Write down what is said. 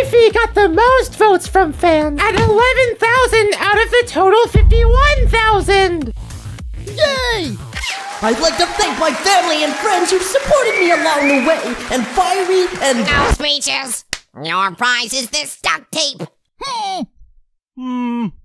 Leafy got the most votes from fans at 11,000 out of the total 51,000. Yay! I'd like to thank my family and friends who supported me along the way, and Fiery and— No speeches! Your prize is this duct tape!